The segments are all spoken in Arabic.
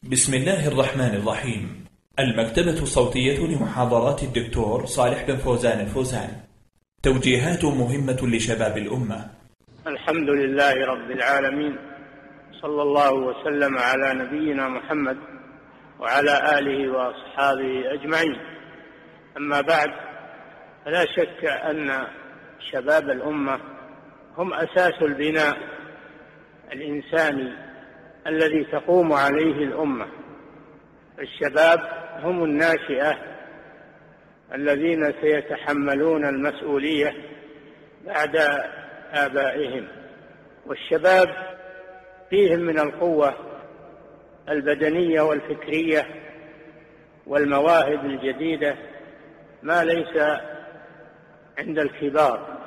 بسم الله الرحمن الرحيم. المكتبة الصوتية لمحاضرات الدكتور صالح بن فوزان الفوزان. توجيهات مهمة لشباب الأمة. الحمد لله رب العالمين، صلى الله وسلم على نبينا محمد وعلى آله وأصحابه أجمعين. أما بعد، فلا شك أن شباب الأمة هم أساس البناء الإنساني الذي تقوم عليه الأمة. الشباب هم الناشئة الذين سيتحملون المسؤولية بعد آبائهم، والشباب فيهم من القوة البدنية والفكرية والمواهب الجديدة ما ليس عند الكبار.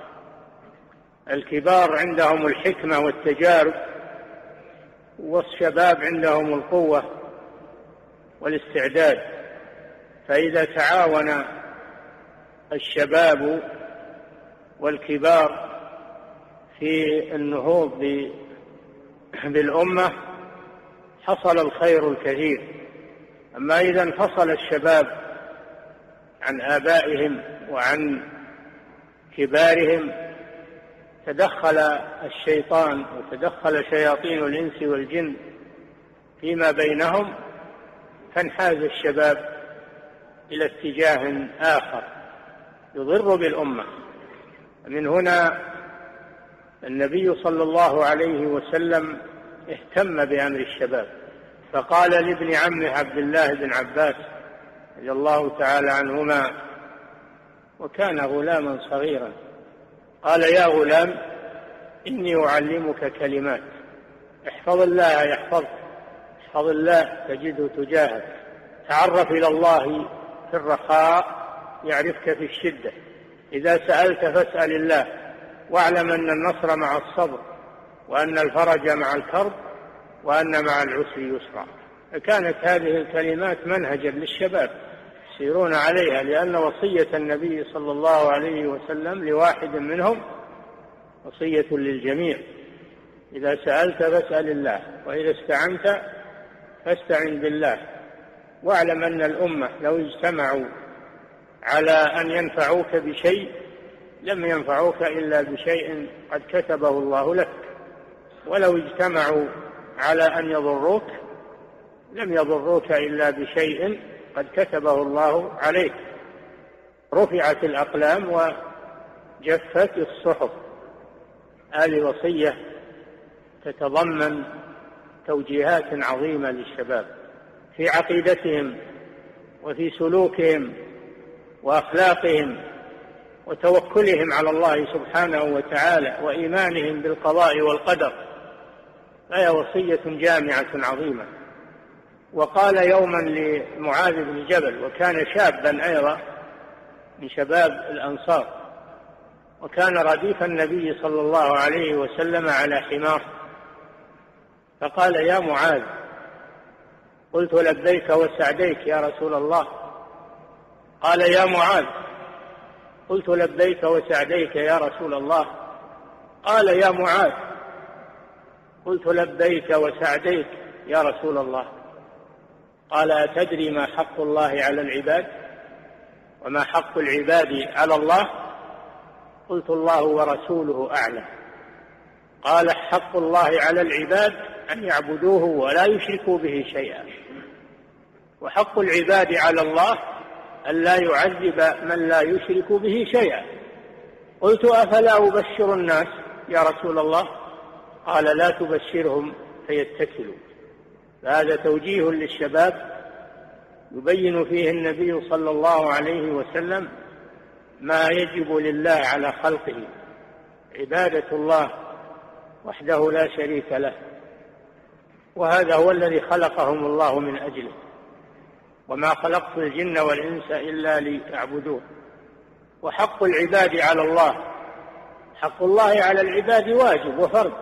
الكبار عندهم الحكمة والتجارب، والشباب عندهم القوة والاستعداد. فإذا تعاون الشباب والكبار في النهوض بالأمة حصل الخير الكثير. أما إذا انفصل الشباب عن آبائهم وعن كبارهم، تدخل الشيطان وتدخل شياطين الإنس والجن فيما بينهم، فانحاز الشباب إلى اتجاه آخر يضر بالأمة. من هنا النبي صلى الله عليه وسلم اهتم بأمر الشباب، فقال لابن عمه عبد الله بن عباس رضي الله تعالى عنهما، وكان غلاما صغيرا، قال: يا غلام، إني أعلمك كلمات، احفظ الله يحفظك، احفظ الله تجده تجاهك، تعرف إلى الله في الرخاء يعرفك في الشدة، إذا سألت فاسأل الله، واعلم أن النصر مع الصبر، وأن الفرج مع الكرب، وأن مع العسر يسرا. فكانت هذه الكلمات منهجا للشباب يسيرون عليها، لأن وصية النبي صلى الله عليه وسلم لواحد منهم وصية للجميع: إذا سألت فاسأل الله، وإذا استعنت فاستعن بالله، واعلم أن الأمة لو اجتمعوا على أن ينفعوك بشيء لم ينفعوك إلا بشيء قد كتبه الله لك، ولو اجتمعوا على أن يضروك لم يضروك إلا بشيء قد كتبه الله عليك. رفعت الأقلام وجفت الصحف. هذه وصية تتضمن توجيهات عظيمة للشباب في عقيدتهم وفي سلوكهم وأخلاقهم وتوكلهم على الله سبحانه وتعالى وإيمانهم بالقضاء والقدر. فهي وصية جامعة عظيمة. وقال يوما لمعاذ بن جبل، وكان شابا أيضا من شباب الأنصار، وكان رديف النبي صلى الله عليه وسلم على حمار، فقال: يا معاذ. قلت: لبيك وسعديك يا رسول الله. قال: يا معاذ. قلت: لبيك وسعديك يا رسول الله. قال: يا معاذ. قلت: لبيك وسعديك يا رسول الله. قال: أتدري ما حق الله على العباد وما حق العباد على الله؟ قلت: الله ورسوله أعلم. قال: حق الله على العباد أن يعبدوه ولا يشركوا به شيئا، وحق العباد على الله أن لا يعذب من لا يشرك به شيئا. قلت: أفلا أبشر الناس يا رسول الله؟ قال: لا تبشرهم فيتكلوا. فهذا توجيه للشباب يبين فيه النبي صلى الله عليه وسلم ما يجب لله على خلقه: عبادة الله وحده لا شريك له، وهذا هو الذي خلقهم الله من أجله، وما خلقت الجن والإنس إلا ليعبدون. وحق العباد على الله، حق الله على العباد واجب وفرض،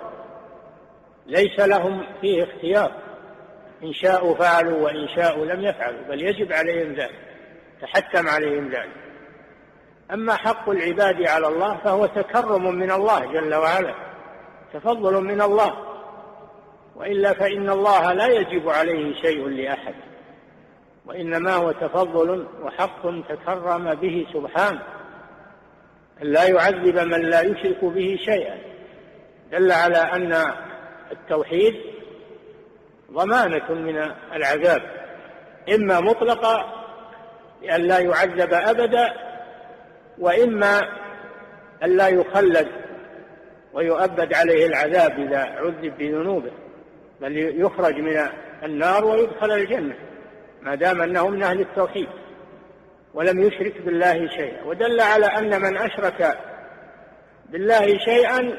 ليس لهم فيه اختيار، إن شاءوا فعلوا وإن شاءوا لم يفعلوا، بل يجب عليهم ذلك، تحتم عليهم ذلك. أما حق العباد على الله فهو تكرم من الله جل وعلا، تفضل من الله، وإلا فإن الله لا يجب عليه شيء لأحد، وإنما هو تفضل وحق تكرم به سبحانه، لا يعذب من لا يشرك به شيئا. دل على أن التوحيد ضمانة من العذاب، إما مطلقة لأن لا يعذب أبدا، وإما أن لا يخلد ويؤبد عليه العذاب إذا عذب بذنوبه، بل يخرج من النار ويدخل الجنة ما دام أنه من أهل التوحيد ولم يشرك بالله شيئا. ودل على أن من أشرك بالله شيئا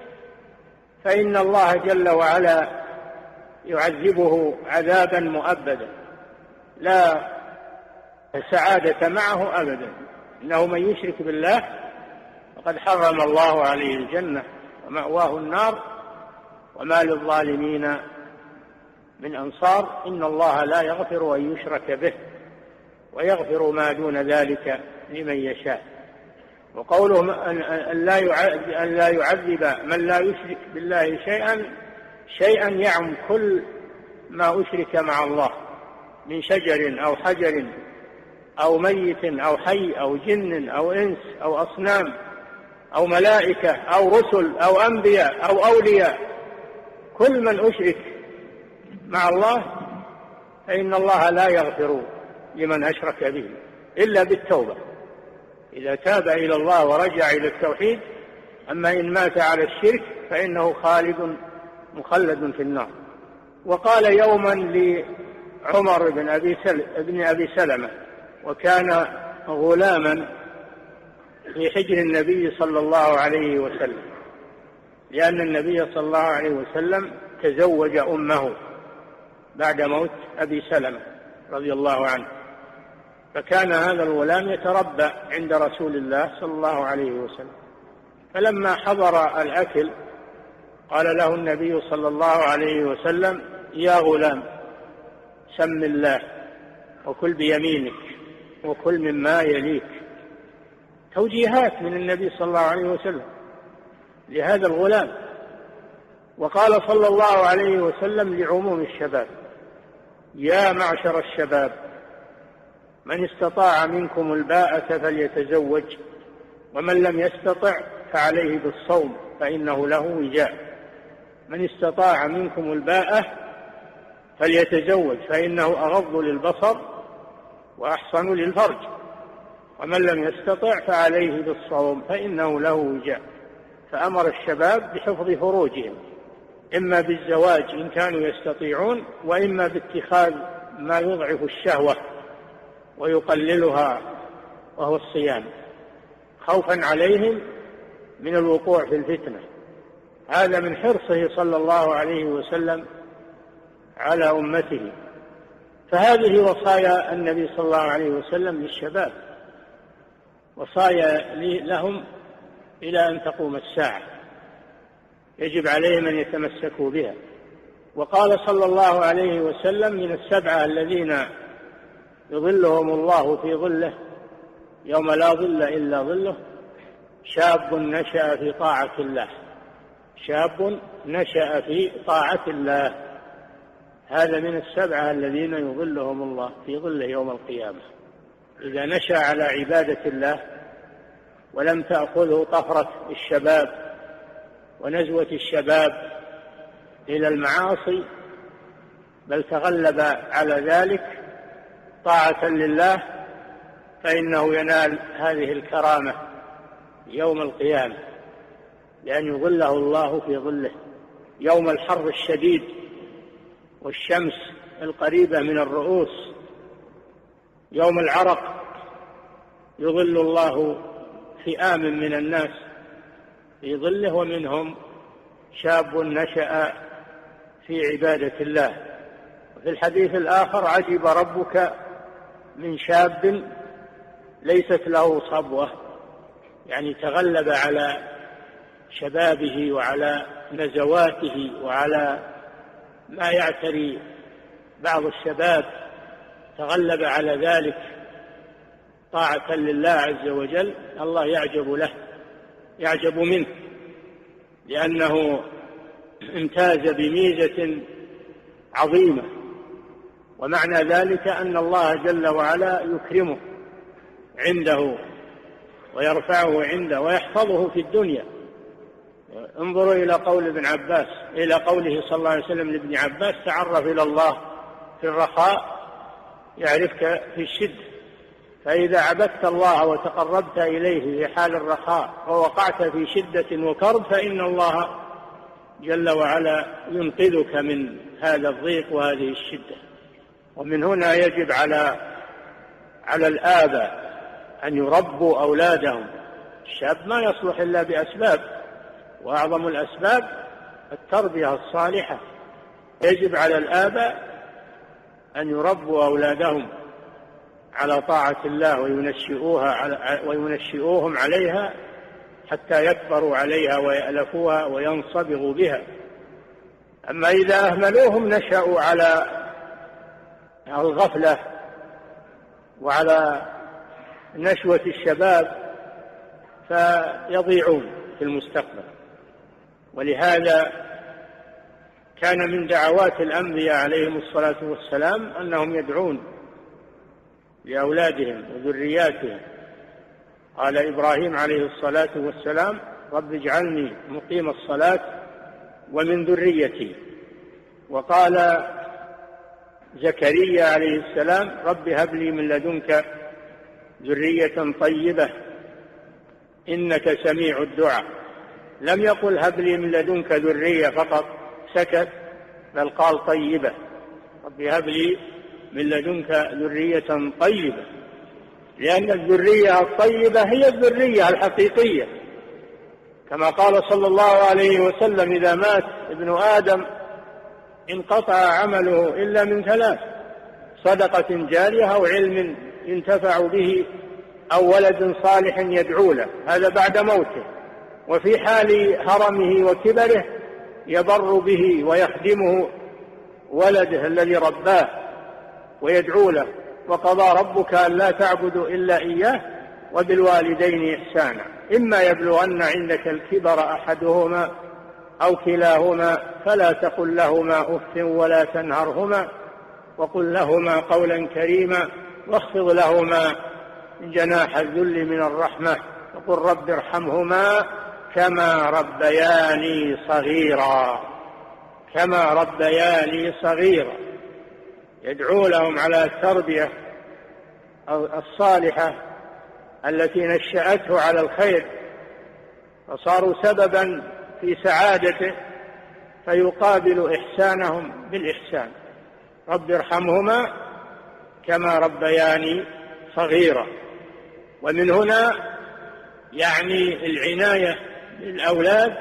فإن الله جل وعلا يعذبه عذابا مؤبدا لا سعادة معه أبدا، إنه من يشرك بالله فقد حرم الله عليه الجنة ومأواه النار وما للظالمين من أنصار. إن الله لا يغفر أن يشرك به ويغفر ما دون ذلك لمن يشاء. وقوله أن لا يعذب من لا يشرك بالله شيئا يعم كل ما أشرك مع الله من شجر أو حجر أو ميت أو حي أو جن أو إنس أو أصنام أو ملائكة أو رسل أو أنبياء أو أولياء، كل من أشرك مع الله فإن الله لا يغفر لمن أشرك به إلا بالتوبة، إذا تاب إلى الله ورجع إلى التوحيد. أما إن مات على الشرك فإنه مخلد في النار. وقال يوما لعمر بن أبي سلمة، وكان غلاما في حجر النبي صلى الله عليه وسلم، لأن النبي صلى الله عليه وسلم تزوج أمه بعد موت أبي سلمة رضي الله عنه، فكان هذا الغلام يتربى عند رسول الله صلى الله عليه وسلم. فلما حضر الأكل قال له النبي صلى الله عليه وسلم: يا غلام سم الله وكل بيمينك وكل مما يليك. توجيهات من النبي صلى الله عليه وسلم لهذا الغلام. وقال صلى الله عليه وسلم لعموم الشباب: يا معشر الشباب من استطاع منكم الباءة فليتزوج، ومن لم يستطع فعليه بالصوم فإنه له وجاء. من استطاع منكم الباءة فليتزوج فإنه أغض للبصر وأحصن للفرج، ومن لم يستطع فعليه بالصوم فإنه له وجاء. فأمر الشباب بحفظ فروجهم، إما بالزواج إن كانوا يستطيعون، وإما باتخاذ ما يضعف الشهوة ويقللها وهو الصيام، خوفا عليهم من الوقوع في الفتنة. هذا من حرصه صلى الله عليه وسلم على أمته. فهذه وصايا النبي صلى الله عليه وسلم للشباب، وصايا لهم إلى أن تقوم الساعة، يجب عليهم أن يتمسكوا بها. وقال صلى الله عليه وسلم: من السبعة الذين يظلهم الله في ظله يوم لا ظل إلا ظله شاب نشأ في طاعة الله. شاب نشأ في طاعة الله، هذا من السبعة الذين يظلهم الله في ظله يوم القيامة. إذا نشأ على عبادة الله ولم تأخذه طفرة الشباب ونزوة الشباب إلى المعاصي، بل تغلب على ذلك طاعة لله، فإنه ينال هذه الكرامة يوم القيامة، لأن يظله الله في ظله يوم الحر الشديد والشمس القريبة من الرؤوس، يوم العرق يظل الله فئام من الناس في ظله، ومنهم شاب نشأ في عبادة الله. وفي الحديث الآخر: عجب ربك من شاب ليست له صبوة، يعني تغلب على شبابه وعلى نزواته وعلى ما يعتري بعض الشباب، تغلب على ذلك طاعة لله عز وجل. الله يعجب له، يعجب منه، لأنه امتاز بميزة عظيمة. ومعنى ذلك أن الله جل وعلا يكرمه عنده ويرفعه عنده ويحفظه في الدنيا. انظروا إلى قول ابن عباس، إلى قوله صلى الله عليه وسلم لابن عباس: تعرف إلى الله في الرخاء يعرفك في الشدة. فإذا عبدت الله وتقربت إليه في حال الرخاء ووقعت في شدة وكرب فإن الله جل وعلا ينقذك من هذا الضيق وهذه الشدة. ومن هنا يجب على الآباء أن يربوا أولادهم. الشاب ما يصلح إلا بأسباب، وأعظم الأسباب التربية الصالحة. يجب على الآباء أن يربوا أولادهم على طاعة الله وينشئوهم عليها حتى يكبروا عليها ويألفوها وينصبغوا بها. أما إذا أهملوهم نشأوا على الغفلة وعلى نشوة الشباب فيضيعون في المستقبل. ولهذا كان من دعوات الأنبياء عليهم الصلاة والسلام أنهم يدعون لأولادهم وذرياتهم. قال إبراهيم عليه الصلاة والسلام: رب اجعلني مقيم الصلاة ومن ذريتي. وقال زكريا عليه السلام: رب هب لي من لدنك ذرية طيبة إنك سميع الدعاء. لم يقل هب لي من لدنك ذرية فقط سكت، بل قال طيبة. رب هب لي من لدنك ذرية طيبة، لأن الذرية الطيبة هي الذرية الحقيقية، كما قال صلى الله عليه وسلم: إذا مات ابن آدم انقطع عمله إلا من ثلاث: صدقة جارية أو علم ينتفع به أو ولد صالح يدعو له، هذا بعد موته. وفي حال هرمه وكبره يبر به ويخدمه ولده الذي رباه ويدعو له: وقضى ربك ألا تعبدوا إلا إياه وبالوالدين إحسانا إما يبلغن عندك الكبر أحدهما أو كلاهما فلا تقل لهما أف ولا تنهرهما وقل لهما قولا كريما واخفض لهما جناح الذل من الرحمة وقل رب ارحمهما كما ربياني صغيرا. كما ربياني صغيرا. يدعو لهم على التربية الصالحة التي نشأته على الخير فصاروا سببا في سعادته، فيقابل إحسانهم بالإحسان: رب ارحمهما كما ربياني صغيرا. ومن هنا يعني العناية بالأولاد،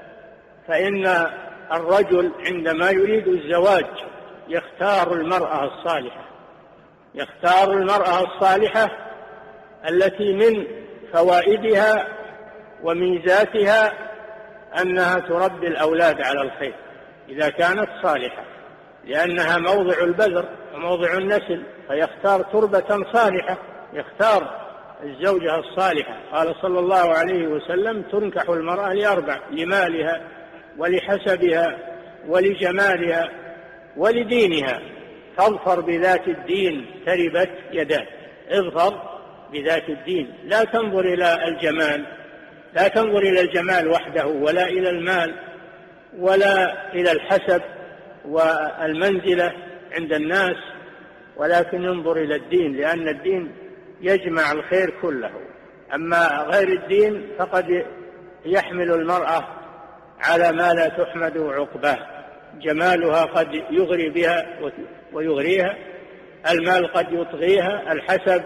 فإن الرجل عندما يريد الزواج يختار المرأة الصالحة، يختار المرأة الصالحة التي من فوائدها وميزاتها أنها تربي الأولاد على الخير إذا كانت صالحة، لأنها موضع البذر وموضع النسل، فيختار تربة صالحة، يختار الزوجة الصالحة. قال صلى الله عليه وسلم: تنكح المرأة لأربع: لمالها ولحسبها ولجمالها ولدينها، فاظفر بذات الدين تربت يداك. اظفر بذات الدين، لا تنظر إلى الجمال، لا تنظر إلى الجمال وحده ولا إلى المال ولا إلى الحسب والمنزلة عند الناس، ولكن انظر إلى الدين، لأن الدين يجمع الخير كله. أما غير الدين فقد يحمل المرأة على ما لا تحمد عقباه. جمالها قد يغري بها ويغريها، المال قد يطغيها، الحسب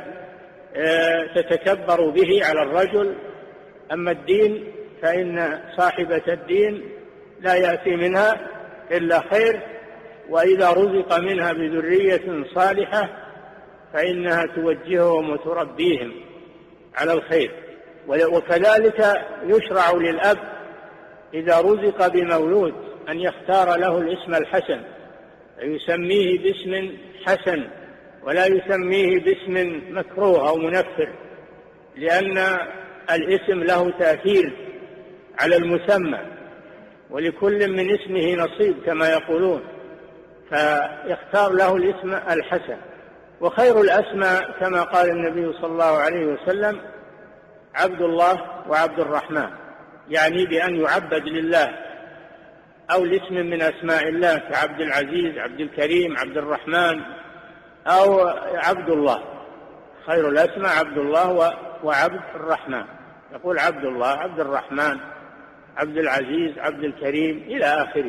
تتكبر به على الرجل. أما الدين فإن صاحبة الدين لا يأتي منها إلا خير، وإذا رزق منها بذرية صالحة فإنها توجههم وتربيهم على الخير. وكذلك يشرع للأب إذا رزق بمولود أن يختار له الاسم الحسن، يسميه باسم حسن ولا يسميه باسم مكروه أو منفر، لأن الاسم له تأثير على المسمى، ولكل من اسمه نصيب كما يقولون. فيختار له الاسم الحسن. وخير الأسماء كما قال النبي صلى الله عليه وسلم عبد الله وعبد الرحمن، يعني بأن يعبد لله، أو الاسم من أسماء الله كعبد العزيز، عبد الكريم، عبد الرحمن، أو عبد الله. خير الأسماء عبد الله وعبد الرحمن، يقول عبد الله، عبد الرحمن، عبد العزيز، عبد الكريم إلى آخره،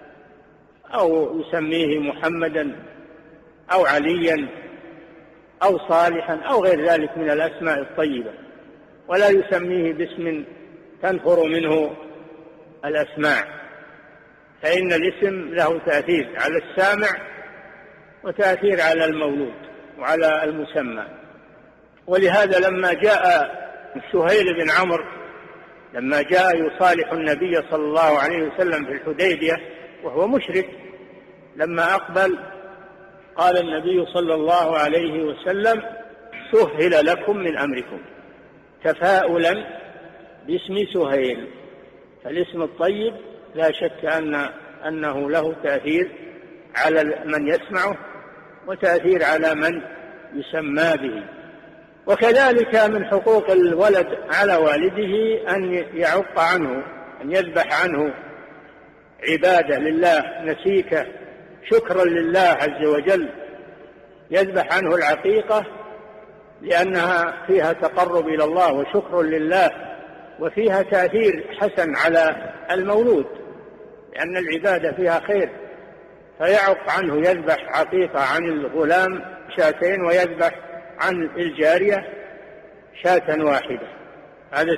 أو يسميه محمدا أو عليا أو صالحا أو غير ذلك من الأسماء الطيبة، ولا يسميه باسم تنفر منه الأسماع، فإن الاسم له تأثير على السامع وتأثير على المولود وعلى المسمى. ولهذا لما جاء سهيل بن عمرو لما جاء يصالح النبي صلى الله عليه وسلم في الحديبية وهو مشرك، لما أقبل قال النبي صلى الله عليه وسلم سهل لكم من أمركم، تفاؤلا باسم سهيل. فالاسم الطيب لا شك أنه له تأثير على من يسمعه وتأثير على من يسمى به. وكذلك من حقوق الولد على والده أن يعق عنه، أن يذبح عنه عبادة لله نسيكة شكرا لله عز وجل، يذبح عنه العقيقة لأنها فيها تقرب إلى الله وشكر لله، وفيها تأثير حسن على المولود لأن العبادة فيها خير. فيعق عنه، يذبح عقيقة عن الغلام شاتين، ويذبح عن الجارية شاة واحدة. هذا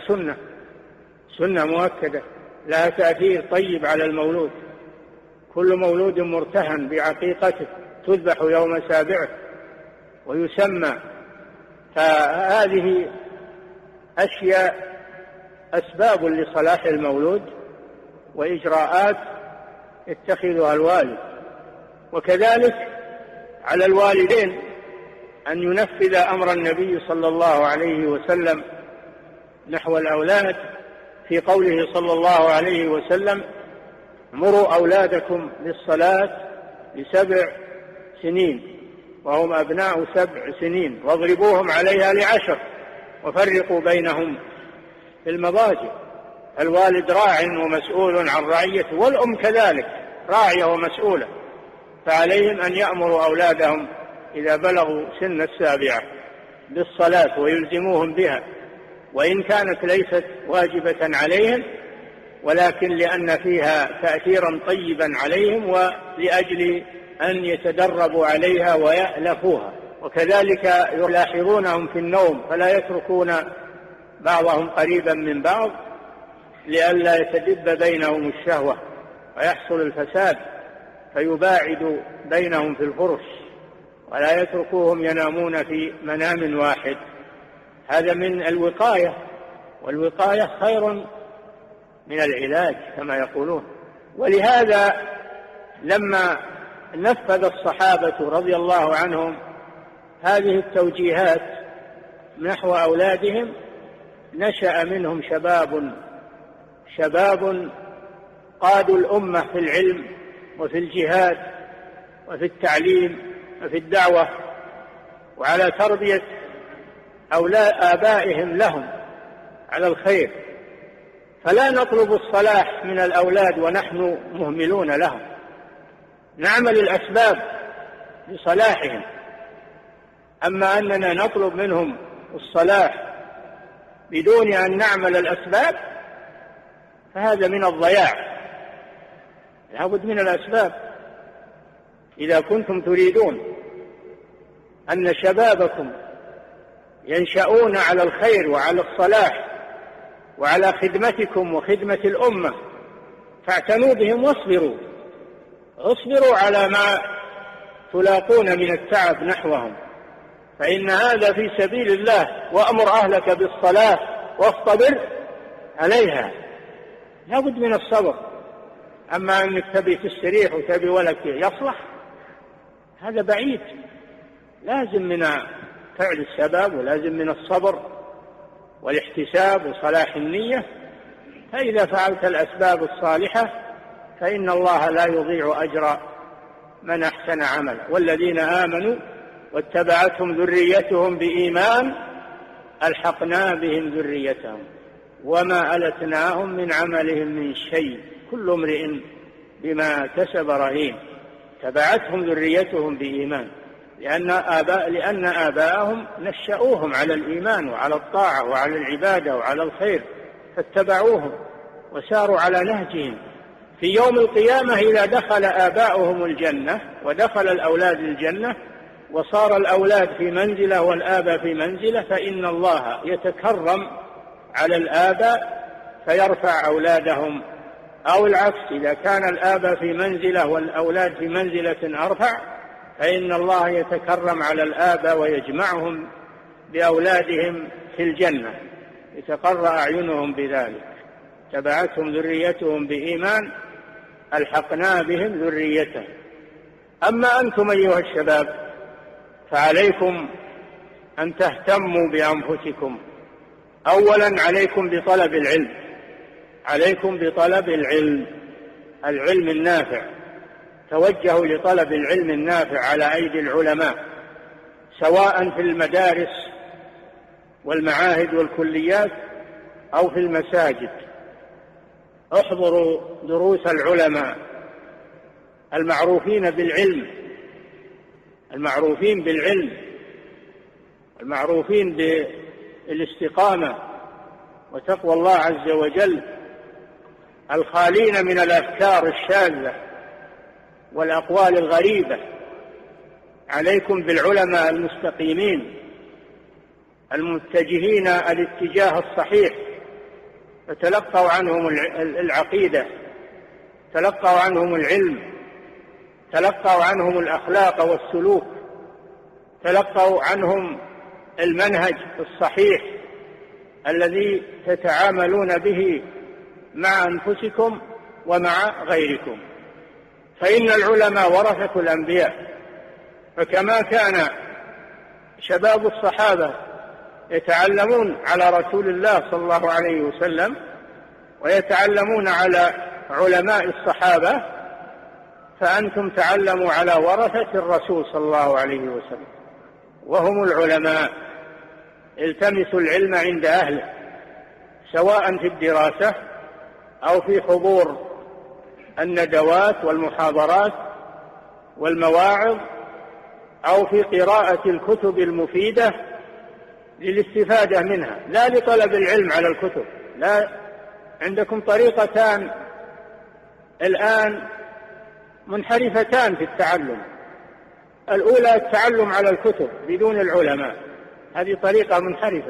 سنة مؤكدة لها تأثير طيب على المولود. كل مولود مرتهن بعقيقته تذبح يوم سابعه ويسمى. فهذه أشياء أسباب لصلاح المولود وإجراءات يتخذها الوالد. وكذلك على الوالدين أن ينفذ أمر النبي صلى الله عليه وسلم نحو الأولاد في قوله صلى الله عليه وسلم مروا أولادكم بالصلاة ل7 سنين وهم أبناء 7 سنين واضربوهم عليها ل10 وفرقوا بينهم في المضاجع. الوالد راع ومسؤول عن رعيته، والأم كذلك راعية ومسؤولة، فعليهم أن يأمروا أولادهم إذا بلغوا سن 7 بالصلاة ويلزموهم بها، وإن كانت ليست واجبة عليهم، ولكن لأن فيها تأثيرا طيبا عليهم ولأجل أن يتدربوا عليها ويألفوها. وكذلك يلاحظونهم في النوم فلا يتركون بعضهم قريبا من بعض لئلا يتدب بينهم الشهوة ويحصل الفساد، فيباعد بينهم في الفرش ولا يتركوهم ينامون في منام واحد. هذا من الوقاية، والوقاية خير من العلاج كما يقولون. ولهذا لما نفذ الصحابة رضي الله عنهم هذه التوجيهات نحو أولادهم نشأ منهم شباب قادوا الأمة في العلم وفي الجهاد وفي التعليم وفي الدعوة وعلى تربية آبائهم لهم على الخير. فلا نطلب الصلاح من الأولاد ونحن مهملون لهم، نعمل الأسباب لصلاحهم. أما أننا نطلب منهم الصلاح بدون أن نعمل الأسباب فهذا من الضياع. لابد من الأسباب. إذا كنتم تريدون أن شبابكم ينشأون على الخير وعلى الصلاح وعلى خدمتكم وخدمة الأمة فاعتنوا بهم واصبروا على ما تلاقون من التعب نحوهم، فإن هذا في سبيل الله. وأمر أهلك بالصلاة واصطبر عليها. لابد من الصبر. أما أنك تبي تستريح وتبي ولك يصلح هذا بعيد. لازم من فعل السبب ولازم من الصبر والاحتساب وصلاح النية. فإذا فعلت الأسباب الصالحة فإن الله لا يضيع أجر من أحسن عملا. والذين آمنوا واتبعتهم ذريتهم بإيمان ألحقنا بهم ذريتهم وما ألتناهم من عملهم من شيء كل امرئ بما كسب رهين. تبعتهم ذريتهم بإيمان لأن آباءهم نشأوهم على الإيمان وعلى الطاعة وعلى العبادة وعلى الخير فاتبعوهم وساروا على نهجهم. في يوم القيامة إذا دخل آباؤهم الجنة ودخل الأولاد الجنة وصار الأولاد في منزلة والآباء في منزلة فإن الله يتكرم على الآباء فيرفع أولادهم، أو العكس إذا كان الآباء في منزلة والأولاد في منزلة أرفع فإن الله يتكرم على الآباء ويجمعهم بأولادهم في الجنة يتقر أعينهم بذلك. تبعتهم ذريتهم بإيمان ألحقنا بهم ذريته. أما أنتم أيها الشباب فعليكم أن تهتموا بأنفسكم. أولا عليكم بطلب العلم، عليكم بطلب العلم النافع. توجهوا لطلب العلم النافع على أيدي العلماء سواء في المدارس والمعاهد والكليات أو في المساجد. احضروا دروس العلماء المعروفين بالعلم، المعروفين بالعلم، المعروفين بالاستقامة وتقوى الله عز وجل، الخالين من الأفكار الشاذة والأقوال الغريبة. عليكم بالعلماء المستقيمين المتجهين الاتجاه الصحيح، فتلقوا عنهم العقيدة، تلقوا عنهم العلم، تلقوا عنهم الأخلاق والسلوك، تلقوا عنهم المنهج الصحيح الذي تتعاملون به مع أنفسكم ومع غيركم. فإن العلماء ورثة الأنبياء، فكما كان شباب الصحابة يتعلمون على رسول الله صلى الله عليه وسلم ويتعلمون على علماء الصحابة، فأنتم تعلموا على ورثة الرسول صلى الله عليه وسلم وهم العلماء. التمسوا العلم عند أهله سواء في الدراسة أو في حضور الندوات والمحاضرات والمواعظ أو في قراءة الكتب المفيدة للاستفادة منها، لا لطلب العلم على الكتب. لا، عندكم طريقتان الآن منحرفتان في التعلم. الأولى التعلم على الكتب بدون العلماء، هذه طريقة منحرفة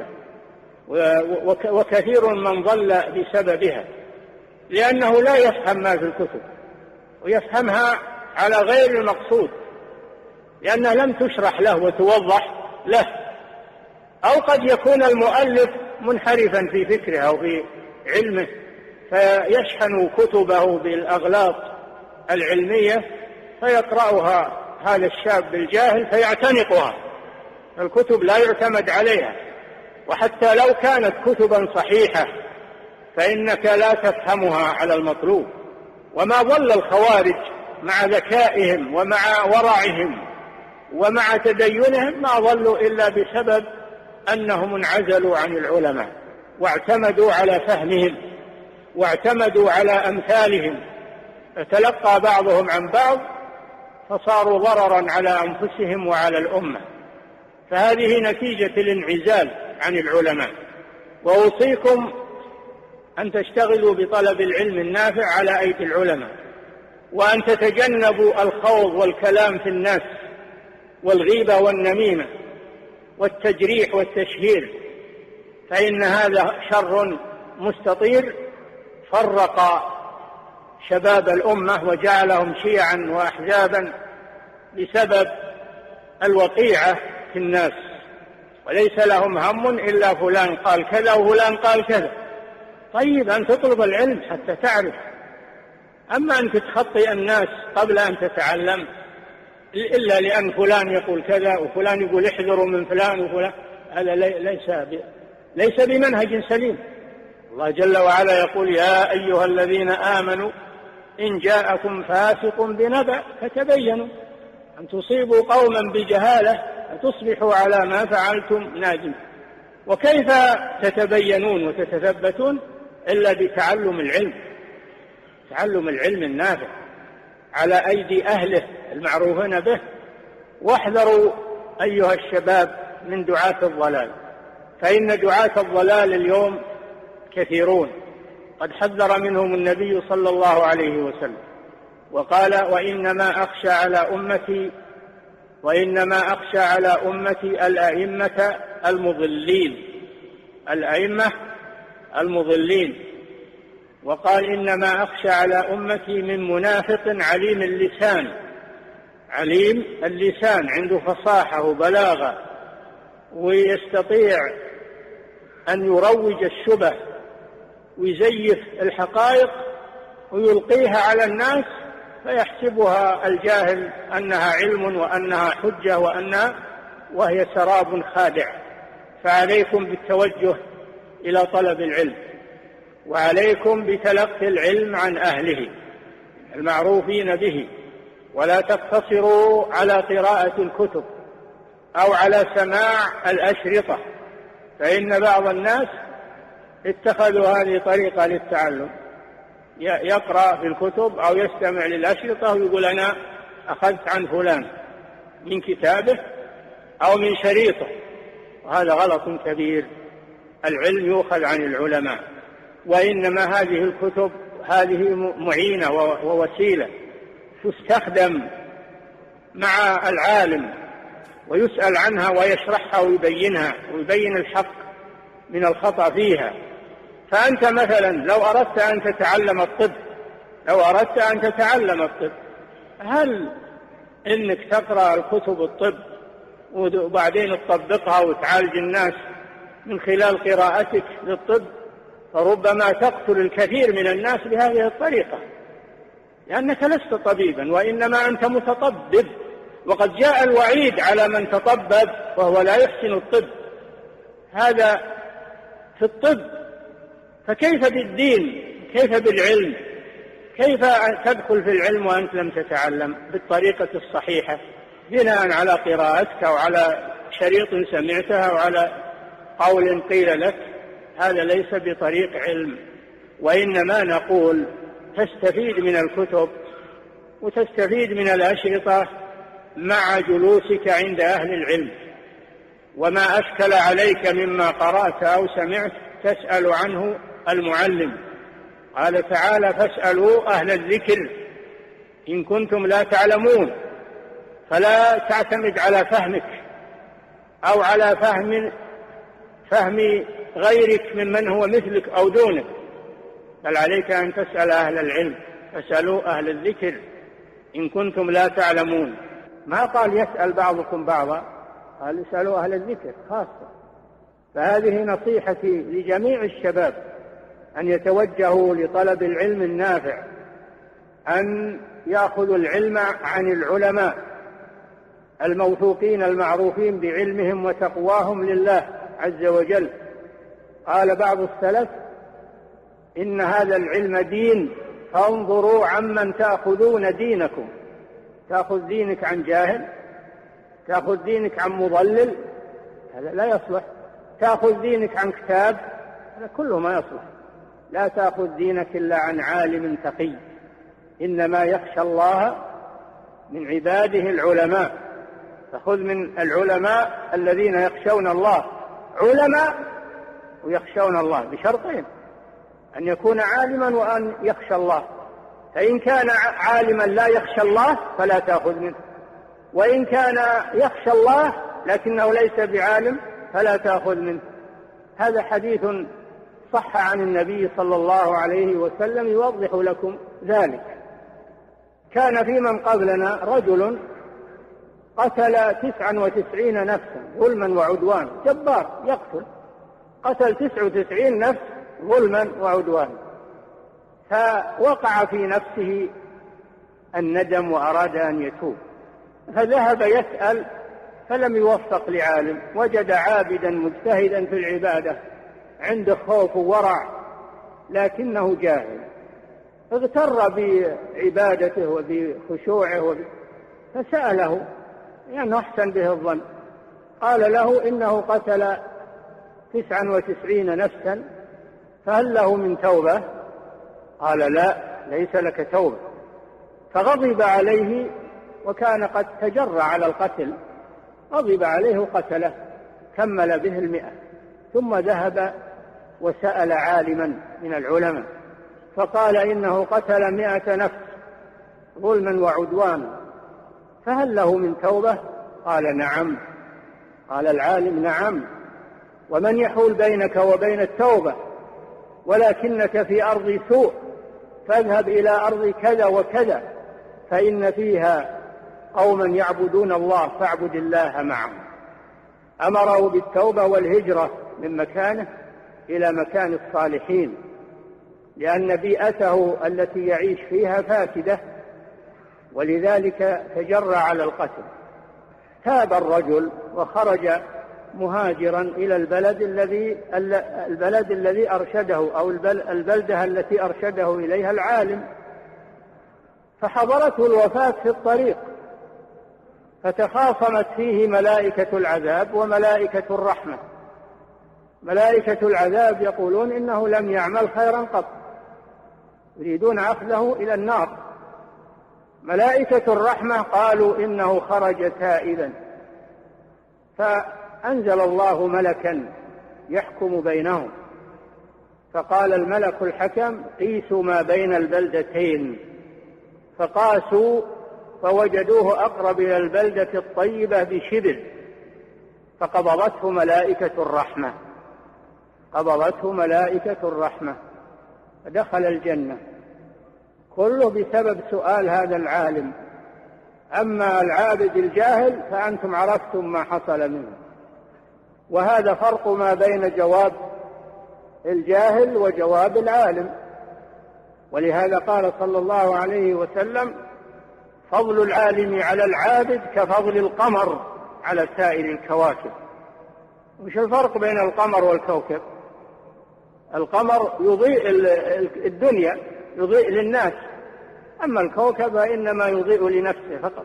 وكثير من ضل بسببها، لأنه لا يفهم ما في الكتب ويفهمها على غير المقصود، لأنها لم تشرح له وتوضح له. أو قد يكون المؤلف منحرفا في فكره أو في علمه فيشحن كتبه بالأغلاط العلمية فيقرأها هذا الشاب الجاهل فيعتنقها. الكتب لا يعتمد عليها، وحتى لو كانت كتبا صحيحة فإنك لا تفهمها على المطلوب. وما ضل الخوارج مع ذكائهم ومع ورعهم ومع تدينهم ما ضلوا إلا بسبب أنهم انعزلوا عن العلماء واعتمدوا على فهمهم واعتمدوا على أمثالهم، فتلقى بعضهم عن بعض فصاروا ضررا على أنفسهم وعلى الأمة. فهذه نتيجة الانعزال عن العلماء. وأوصيكم أن تشتغلوا بطلب العلم النافع على أيدي العلماء، وأن تتجنبوا الخوض والكلام في الناس والغيبة والنميمة والتجريح والتشهير، فإن هذا شر مستطير فرق شباب الأمة وجعلهم شيعا وأحزابا بسبب الوقيعة في الناس، وليس لهم هم إلا فلان قال كذا وفلان قال كذا. طيب أن تطلب العلم حتى تعرف، أما أن تتخطي الناس قبل أن تتعلم إلا لأن فلان يقول كذا وفلان يقول احذروا من فلان وفلان، هذا ليس بمنهج سليم. الله جل وعلا يقول يا أيها الذين آمنوا إن جاءكم فاسق بنبأ فتبينوا أن تصيبوا قوما بجهالة فتصبحوا على ما فعلتم نادمين. وكيف تتبينون وتتثبتون إلا بتعلم العلم، تعلم العلم النافع على أيدي أهله المعروفين به. واحذروا أيها الشباب من دعاة الضلال، فإن دعاة الضلال اليوم كثيرون، قد حذر منهم النبي صلى الله عليه وسلم وقال وإنما أخشى على أمتي الأئمة المضلين، وقال إنما أخشى على أمتي من منافق عليم اللسان عنده فصاحة وبلاغة ويستطيع أن يروج الشبه ويزيف الحقائق ويلقيها على الناس فيحسبها الجاهل أنها علم وأنها حجة وهي سراب خادع. فعليكم بالتوجه إلى طلب العلم، وعليكم بتلقي العلم عن أهله المعروفين به، ولا تقتصروا على قراءة الكتب أو على سماع الأشرطة، فإن بعض الناس اتخذوا هذه طريقة للتعلم، يقرأ في الكتب أو يستمع للأشرطة ويقول أنا أخذت عن فلان من كتابه أو من شريطه، وهذا غلط كبير. العلم يؤخذ عن العلماء، وإنما هذه الكتب هذه معينة ووسيلة تستخدم مع العالم ويسأل عنها ويشرحها ويبينها ويبين الحق من الخطأ فيها. فأنت مثلا لو أردت أن تتعلم الطب، هل إنك تقرأ الكتب الطب وبعدين تطبقها وتعالج الناس من خلال قراءتك للطب؟ فربما تقتل الكثير من الناس بهذه الطريقة، لأنك لست طبيبا وإنما أنت متطبب، وقد جاء الوعيد على من تطبب وهو لا يحسن الطب. هذا في الطب، فكيف بالدين؟ كيف بالعلم؟ كيف تدخل في العلم وأنت لم تتعلم بالطريقة الصحيحة بناء على قراءتك أو على شريط سمعتها أو على قول قيل لك؟ هذا ليس بطريق علم. وإنما نقول تستفيد من الكتب وتستفيد من الأشرطة مع جلوسك عند أهل العلم، وما أشكل عليك مما قرأت أو سمعت تسأل عنه المعلم. قال تعالى فاسألوا أهل الذكر إن كنتم لا تعلمون. فلا تعتمد على فهمك أو على فهم غيرك ممن هو مثلك أو دونك، بل عليك أن تسأل أهل العلم. فاسألوا أهل الذكر إن كنتم لا تعلمون. ما قال يسأل بعضكم بعضا، قال اسألوا أهل الذكر خاصة. فهذه نصيحتي لجميع الشباب أن يتوجهوا لطلب العلم النافع، أن يأخذوا العلم عن العلماء الموثوقين المعروفين بعلمهم وتقواهم لله عز وجل. قال بعض السلف إن هذا العلم دين، فانظروا عمن تأخذون دينكم. تأخذ دينك عن جاهل، تأخذ دينك عن مضلل، هذا لا يصلح. تأخذ دينك عن كتاب، هذا كله ما يصلح. لا تأخذ دينك إلا عن عالم تقي. إنما يخشى الله من عباده العلماء. فخذ من العلماء الذين يخشون الله، علماء ويخشون الله، بشرطين: أن يكون عالما وأن يخشى الله. فإن كان عالما لا يخشى الله فلا تأخذ منه، وإن كان يخشى الله لكنه ليس بعالم فلا تأخذ منه. هذا حديث صح عن النبي صلى الله عليه وسلم يوضح لكم ذلك. كان في من قبلنا رجل قتل 99 نفسا ظلما وعدوانا، جبار يقتل، قتل 99 نفس ظلما وعدوانا، فوقع في نفسه الندم وأراد أن يتوب، فذهب يسأل فلم يوفق لعالم. وجد عابدا مجتهدا في العبادة عنده خوف وورع لكنه جاهل، اغتر بعبادته وبخشوعه فسأله لأنه أحسن به الظن، قال له إنه قتل 99 نفسا فهل له من توبة؟ قال لا، ليس لك توبة. فغضب عليه، وكان قد تجرى على القتل، غضب عليه وقتله، كمل به 100. ثم ذهب وسأل عالما من العلماء فقال إنه قتل 100 نفس ظلما وعدوانا فهل له من توبة؟ قال نعم. قال العالم نعم، ومن يحول بينك وبين التوبة؟ ولكنك في أرض سوء، فاذهب إلى أرض كذا وكذا فإن فيها قوما يعبدون الله فاعبد الله معهم. أمره بالتوبة والهجرة من مكانه إلى مكان الصالحين، لأن بيئته التي يعيش فيها فاسدة، ولذلك تجرى على القتل. تاب الرجل وخرج مهاجرا إلى البلد الذي أرشده، أو البلدة التي أرشده إليها العالم، فحضرته الوفاة في الطريق، فتخاصمت فيه ملائكة العذاب وملائكة الرحمة. ملائكة العذاب يقولون إنه لم يعمل خيرا قط، يريدون أخذه إلى النار. ملائكة الرحمة قالوا إنه خرج تائبا، فأنزل الله ملكا يحكم بينهم، فقال الملك الحكم قيسوا ما بين البلدتين، فقاسوا فوجدوه أقرب إلى البلدة الطيبة بشبر، فقبضته ملائكة الرحمة، قبضته ملائكة الرحمة فدخل الجنة، كله بسبب سؤال هذا العالم. أما العابد الجاهل فأنتم عرفتم ما حصل منه. وهذا فرق ما بين جواب الجاهل وجواب العالم. ولهذا قال صلى الله عليه وسلم فضل العالم على العابد كفضل القمر على سائر الكواكب. وش الفرق بين القمر والكوكب؟ القمر يضيء الدنيا، يضيء للناس، أما الكوكب إنما يضيء لنفسه فقط.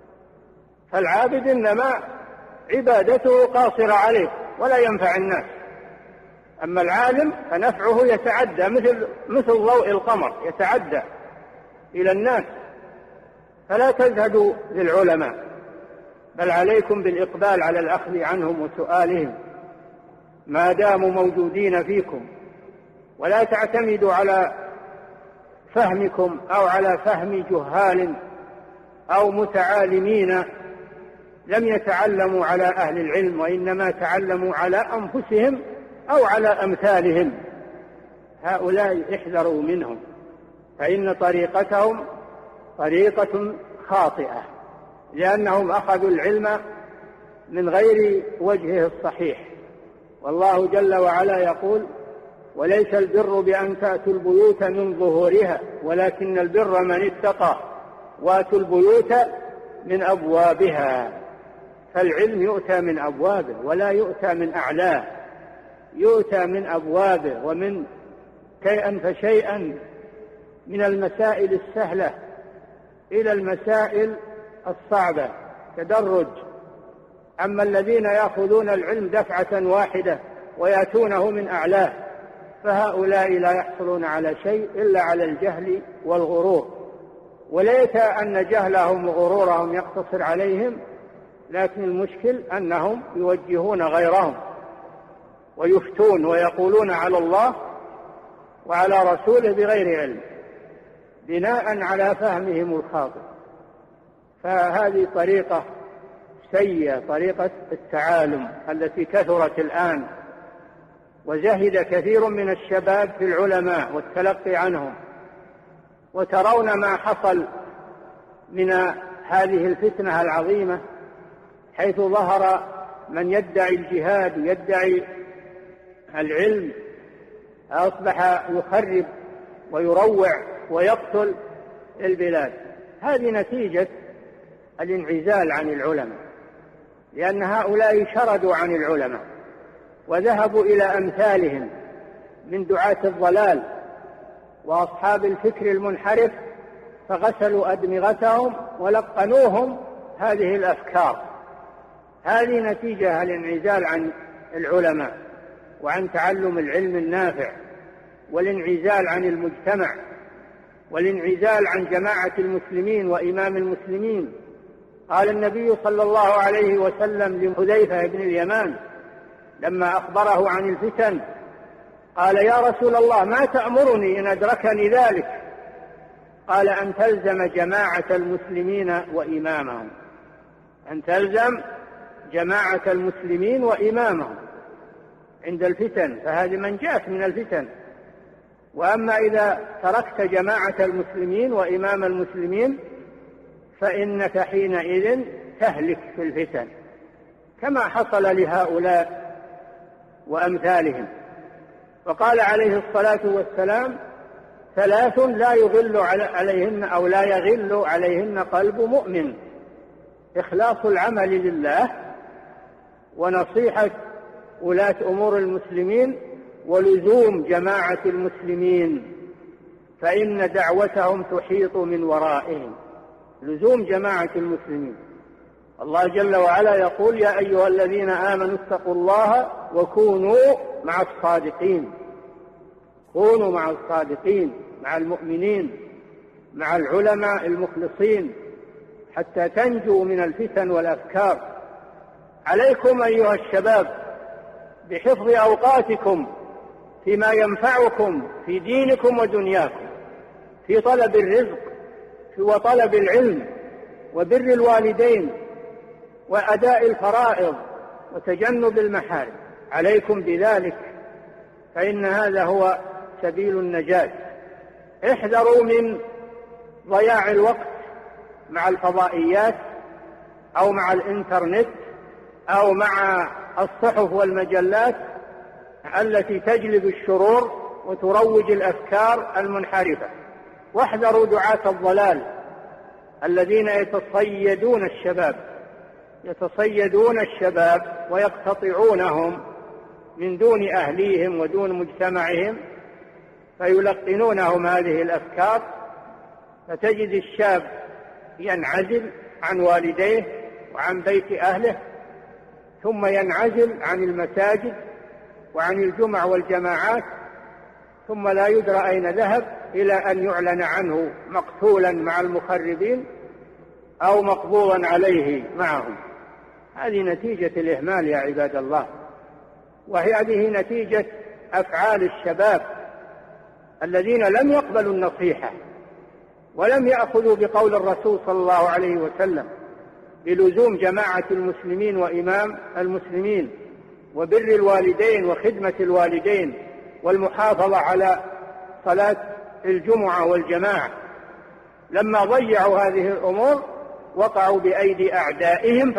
فالعابد إنما عبادته قاصرة عليه ولا ينفع الناس، أما العالم فنفعه يتعدى مثل ضوء القمر، يتعدى إلى الناس. فلا تزهدوا للعلماء، بل عليكم بالإقبال على الأخذ عنهم وسؤالهم ما داموا موجودين فيكم، ولا تعتمدوا على فهمكم أو على فهم جهال أو متعالمين لم يتعلموا على أهل العلم، وإنما تعلموا على أنفسهم أو على أمثالهم. هؤلاء احذروا منهم، فإن طريقتهم طريقة خاطئة، لأنهم أخذوا العلم من غير وجهه الصحيح. والله جل وعلا يقول وليس البر بأن تأتوا البيوت من ظهورها ولكن البر من اتقى وأتوا البيوت من أبوابها. فالعلم يؤتى من أبوابه ولا يؤتى من أعلاه، يؤتى من أبوابه، ومن شيئا فشيئا، من المسائل السهلة إلى المسائل الصعبة، تدرج. أما الذين يأخذون العلم دفعة واحدة ويأتونه من أعلاه فهؤلاء لا يحصلون على شيء إلا على الجهل والغرور. وليس أن جهلهم وغرورهم يقتصر عليهم، لكن المشكل أنهم يوجهون غيرهم ويفتون ويقولون على الله وعلى رسوله بغير علم بناء على فهمهم الخاطئ. فهذه طريقة سيئة، طريقة التعالم التي كثرت الآن، وزهد كثير من الشباب في العلماء والتلقي عنهم. وترون ما حصل من هذه الفتنة العظيمة، حيث ظهر من يدعي الجهاد يدعي العلم، أصبح يخرب ويروع ويقتل البلاد. هذه نتيجة الانعزال عن العلماء، لأن هؤلاء شردوا عن العلماء وذهبوا إلى أمثالهم من دعاة الضلال وأصحاب الفكر المنحرف، فغسلوا أدمغتهم ولقنوهم هذه الأفكار. هذه نتيجة الانعزال عن العلماء وعن تعلم العلم النافع، والانعزال عن المجتمع، والانعزال عن جماعة المسلمين وإمام المسلمين. قال النبي صلى الله عليه وسلم لحذيفة بن اليمان لما أخبره عن الفتن، قال: يا رسول الله، ما تأمرني إن أدركني ذلك؟ قال: أن تلزم جماعة المسلمين وإمامهم، أن تلزم جماعة المسلمين وإمامهم عند الفتن، فهذه منجاة من الفتن. وأما إذا تركت جماعة المسلمين وإمام المسلمين فإنك حينئذ تهلك في الفتن، كما حصل لهؤلاء وأمثالهم. وقال عليه الصلاة والسلام: 3 لا يغل عليهن أو لا يغل عليهن قلب مؤمن: إخلاص العمل لله، ونصيحة ولاة أمور المسلمين، ولزوم جماعة المسلمين، فإن دعوتهم تحيط من ورائهم. لزوم جماعة المسلمين. الله جل وعلا يقول: يا أيها الذين آمنوا اتقوا الله وكونوا مع الصادقين. كونوا مع الصادقين، مع المؤمنين، مع العلماء المخلصين، حتى تنجوا من الفتن والأفكار. عليكم أيها الشباب بحفظ أوقاتكم فيما ينفعكم في دينكم ودنياكم، في طلب الرزق وطلب العلم وبر الوالدين وأداء الفرائض وتجنب المحارم. عليكم بذلك، فإن هذا هو سبيل النجاة. احذروا من ضياع الوقت مع الفضائيات أو مع الإنترنت أو مع الصحف والمجلات التي تجلب الشرور وتروج الأفكار المنحرفة. واحذروا دعاة الضلال الذين يتصيدون الشباب ويقتطعونهم من دون أهليهم ودون مجتمعهم، فيلقنونهم هذه الأفكار، فتجد الشاب ينعزل عن والديه وعن بيت أهله، ثم ينعزل عن المساجد وعن الجمع والجماعات، ثم لا يدرى أين ذهب، إلى أن يعلن عنه مقتولا مع المخربين أو مقبوضا عليه معهم. هذه نتيجة الإهمال يا عباد الله، وهذه نتيجة أفعال الشباب الذين لم يقبلوا النصيحة ولم يأخذوا بقول الرسول صلى الله عليه وسلم بلزوم جماعة المسلمين وإمام المسلمين وبر الوالدين وخدمة الوالدين والمحافظة على صلاة الجمعة والجماعة. لما ضيعوا هذه الأمور وقعوا بأيدي أعدائهم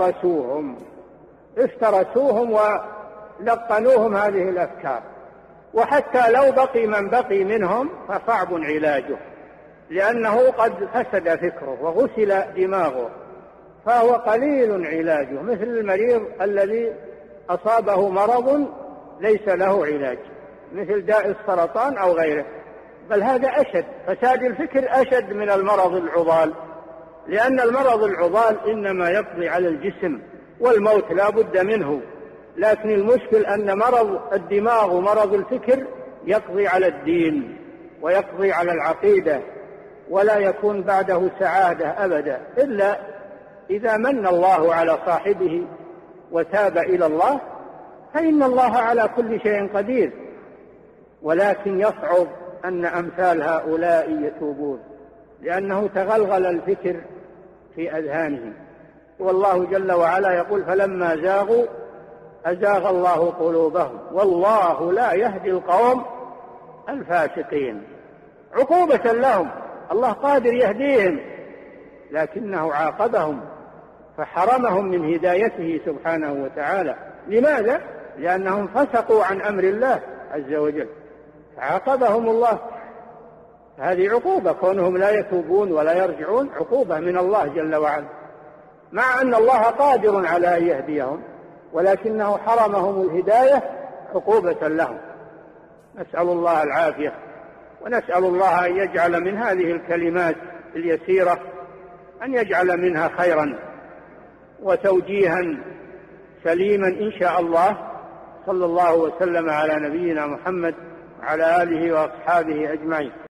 افترسوهم ولقنوهم هذه الأفكار. وحتى لو بقي من بقي منهم فصعب علاجه، لأنه قد فسد فكره وغسل دماغه، فهو قليل علاجه، مثل المريض الذي أصابه مرض ليس له علاج، مثل داء السرطان أو غيره. بل هذا أشد، فساد الفكر أشد من المرض العضال، لأن المرض العضال إنما يقضي على الجسم والموت لا بد منه، لكن المشكل أن مرض الدماغ ومرض الفكر يقضي على الدين ويقضي على العقيدة، ولا يكون بعده سعادة أبدا إلا إذا من الله على صاحبه وتاب إلى الله، فإن الله على كل شيء قدير. ولكن يصعب أن أمثال هؤلاء يتوبون، لأنه تغلغل الفكر في أذهانهم. والله جل وعلا يقول: فلما زاغوا أزاغ الله قلوبهم والله لا يهدي القوم الفاسقين. عقوبة لهم، الله قادر يهديهم، لكنه عاقبهم فحرمهم من هدايته سبحانه وتعالى. لماذا؟ لأنهم فسقوا عن أمر الله عز وجل، فعاقبهم الله. هذه عقوبة، كونهم لا يتوبون ولا يرجعون عقوبة من الله جل وعلا، مع أن الله قادر على أن يهديهم، ولكنه حرمهم الهداية عقوبة لهم. نسأل الله العافية. ونسأل الله أن يجعل من هذه الكلمات اليسيرة أن يجعل منها خيرا وتوجيها سليما إن شاء الله. صلى الله وسلم على نبينا محمد وعلى آله وأصحابه أجمعين.